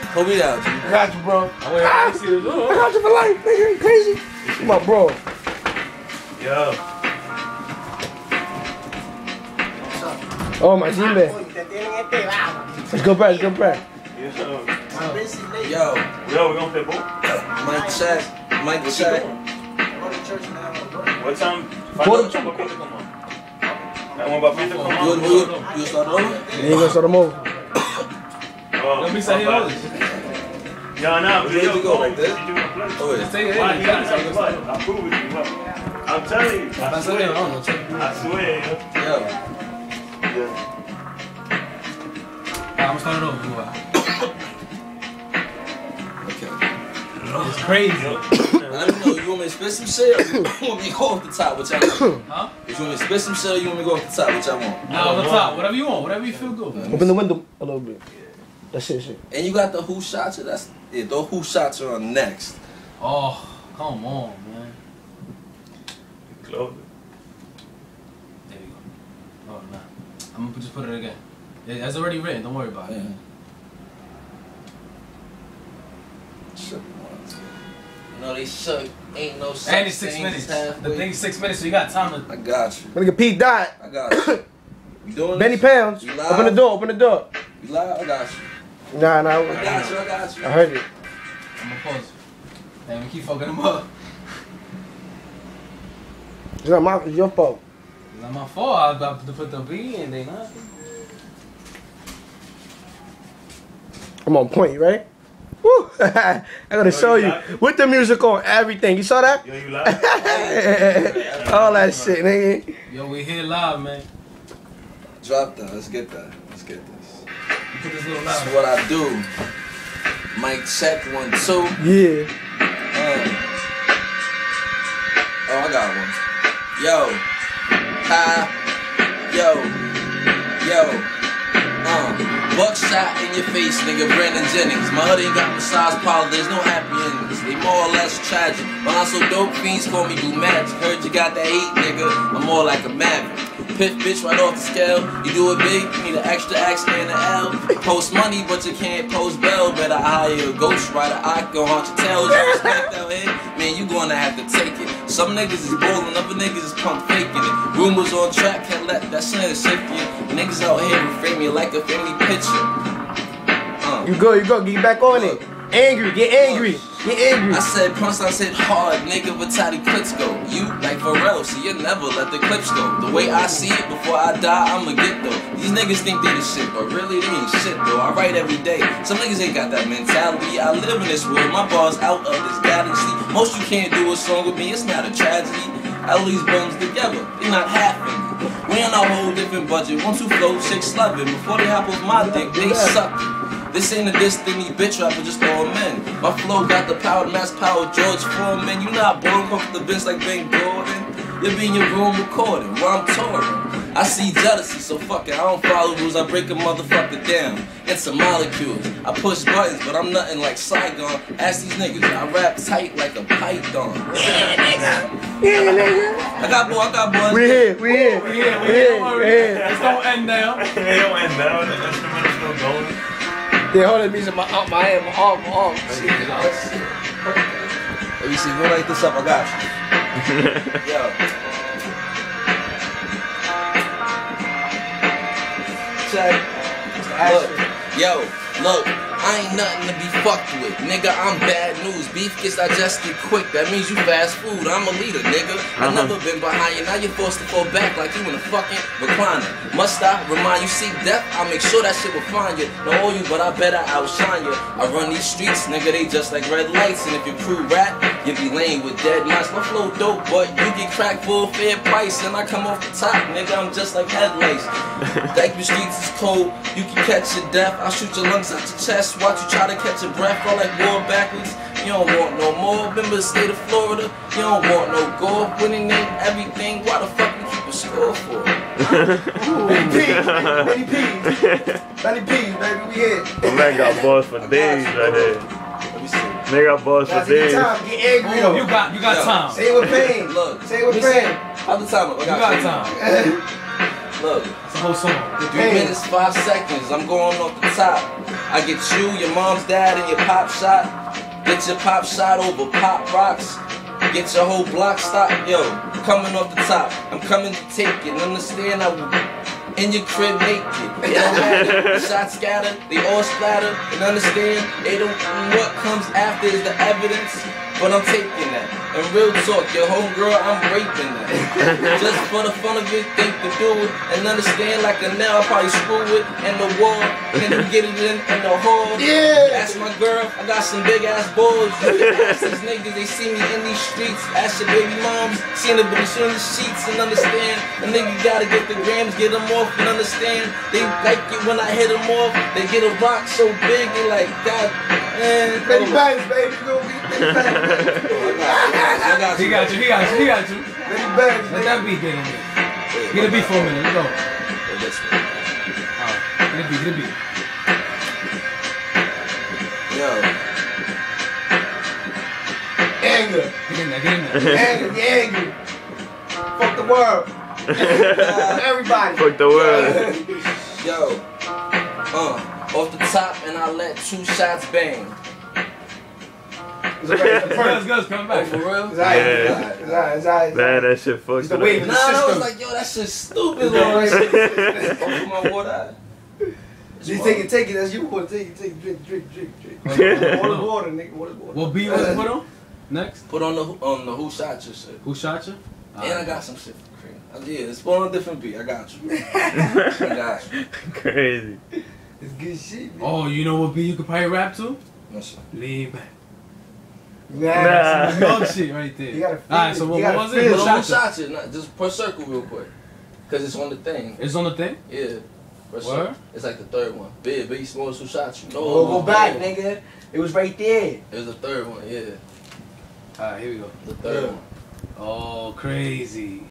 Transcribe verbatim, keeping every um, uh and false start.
Hold me down, G. I got you, bro. I wait, ah, I see this. I got you for life, nigga. You crazy? Come on, bro. Yo. Oh, my G-man. Let's go back, let's go back. Yes, sir. Yo. Yo, we gonna play ball? Mic check. Mic check. What time? Quarter Find out come on. I want my pizza come You, on. you, you start over? You ain't gonna start them over. Oh, Let me say my hello. bad. Yo, nah, You need to go like this? Oh, yeah. Say Why? hey, He you got got to what? I prove it to you. What? I'm telling you. I I said swear. I don't know. Check. I swear, yo. Yo. Yeah. I'm gonna start it over. Move out. Okay. It's crazy. Let me know, you want me to spit some shit or you want me to go off the top, which I want? Huh? If you want me to spit some shit or you want me to go off the top, which I want? Nah, on the top. Whatever you want. Whatever you feel good, man. Open the window a little bit. That shit, shit. And you got the who shot you? That's yeah, those who shot you on next. Oh, come on, man. Close it. There we go. Oh, nah. I'm gonna just put it again. It- It's already written. Don't worry about it. Yeah. Shook ones. You know they shook. Ain't no such And it's six thing minutes. as The halfway. thing's six minutes, so you got time to. I got you. My nigga Pete died. I got you. You doing Benny this? Pounds. You live? Open the door, open the door. You live? I got you. Nah, nah. I got you. I got you. I heard it. I'm gonna pause. Damn, we keep fucking them up. It's not my, it's your fault. It's not my fault. I was about to put the B in there. Nah. I'm on point, right? Woo! I gotta show you. With the music on, everything. You saw that? Yo, you live? All that shit, nigga. Yo, we here live, man. Drop that. Let's get that. Let's get this. You put this little This is loud. what I do. Mic check one, two. Yeah. Um, oh, I got one. Yo. Hi. Yo. Yo. Um. Buckshot in your face, nigga. Brandon Jennings. My hood ain't got massage parlor. There's no happy endings. They more or less tragic. But I'm so dope, fiends call me do magic. Heard you got that heat, nigga. I'm more like a maverick. Piff bitch right off the scale. You do it big, you need an extra X and an L. Post money, but you can't post bail. Better hire a ghost rider. I can haunt your tails. You respect out here, man, you gonna have to take it. Some niggas is ballin', other niggas is pump faking it. Rumors on track, can't let that shit shift you. Niggas out here reframe you like a family picture. Uh. You go, you go. Get back on it. Angry, get angry. Get angry. I said punchlines hit hard, nigga, with Toddy clips go. You like Pharrell, so you never let the clips go. The way I see it, before I die, I'ma get though. These niggas think they the shit, but really they ain't shit though. I write every day. Some niggas ain't got that mentality. I live in this world, my bars out of this galaxy. Most you can't do a song with me, it's not a tragedy. All these bums together, they not halfing. We on a whole different budget. One, two flow, chicks loving. Before they hop off my dick, they suck it. This ain't a Destiny bitch rapper, just all men. My flow got the power to mass power George Foreman. You not born off the bench like Ben Gordon. You be in your room recording while I'm touring. I see jealousy, so fuck it. I don't follow rules, I break a motherfucker down. It's a molecules. I push buttons, but I'm nothing like Saigon. Ask these niggas, I rap tight like a python. Yeah, nigga. Yeah, nigga. I got boy, I got boys. We here, we here. We here, we We here. here, Don't worry. we here. It's gonna end now. They don't end down. The instrumental's still going. They holding me in my arm, my hand, my arm, my arm. Let me see, we'll light this up, I got you. Yo. Check. Look, yo, look, I ain't nothing to be fucked with. Nigga, I'm bad news. Beef gets digested quick. That means you fast food. I'm a leader, nigga. I've never been behind you. Now you're forced to fall back like you in a fucking recliner. Must I remind you, seek death? I'll make sure that shit will find you. Don't owe you, but I better outshine you. I run these streets, nigga, they just like red lights. And if your crew rat, you be laying with dead mice. My flow dope, but you get cracked for a fair price. And I come off the top, nigga, I'm just like headlights. Like the streets is cold, you can catch your death. I'll shoot your lungs out your chest. Watch you try to catch your breath. All like war backwards. You don't want no more. Remember the state of Florida? You don't want no gore. Winning ain't everything. Why the fuck we keep a score for? Benny P, Benny P, Benny P, baby, we here. Man got balls for days right there. Let me see. Nigga got balls for That's your days. time. Get angry Oh, though. you got, you got Yo. time. Say it with pain. Look. Say it with let me see. pain. How's the time up? I You got time. Look. It's a whole song. Three minutes, five seconds. I'm going off the top. I get you, your mom's dad, and your pop shot. Get your pop shot over pop rocks. Get your whole block stop. Yo, coming off the top. I'm coming to take it. Understand I will in your crib naked. It don't matter. The shots scattered, they all splatter. And understand, they don't. What comes after is the evidence. But I'm taking that. And real talk, your homegirl, I'm raping that. Just for the fun of it, think to do it. And understand, like a nail, I'll probably screw it in the wall. Then you get it in, in the hall. Yeah. Ask my girl, I got some big ass balls. Ask these niggas, they see me in these streets. Ask your baby moms, seen it between the sheets. And understand, a nigga gotta get the grams, get them off. And understand, they like it when I hit them off. They get a rock so big, they like, God, man. Baby bangs, baby. You gonna be baby bangs. I got you. He got you, he got you, he got you. Baby bangs, Let baby. that beat get in there. Get a beat for a minute, let's go. Alright, get a beat, get a beat. Yo, Anger. Get in there, get in there. Anger. Get angry. Fuck the world. Everybody. Fuck the world. yo, uh, off the top, and I let two shots bang. It's alright. It's Girls, alright. girls, come Oh, back. for real? It's alright. Yeah. It's alright. It's alright. It's alright. Man, that shit fucked It's the it wave. up. Nah, that System. was like, yo, that shit's stupid, It's bro. alright. Oh, my water. You take it, take it. That's you. Take it, take it. Drink, drink, drink, drink. Water, water, nigga. Water, water. What beat was put on? Next? Put on the on the who shot your shit. Who shot you? And I got some shit for cream. Uh, Yeah, it's put on a different beat. I got you. I got you. Crazy. It's good shit, man. Oh, you know what beat you could probably rap to? What's up? Lean back. Nah. Some young shit right there. You gotta feel Alright, it. so You what, gotta what was feel it? it. Who Put on who shot shot you. Not, just press circle real quick. Cause it's on the thing. you? It's on the thing? Yeah. Press Word? circle. It's like the third one. Big, Biggie Smalls who shot you. No, Oh, go back, no. nigga. It was right there. It was the third one, yeah. Alright, here we go. The third Yeah. one. Oh, crazy.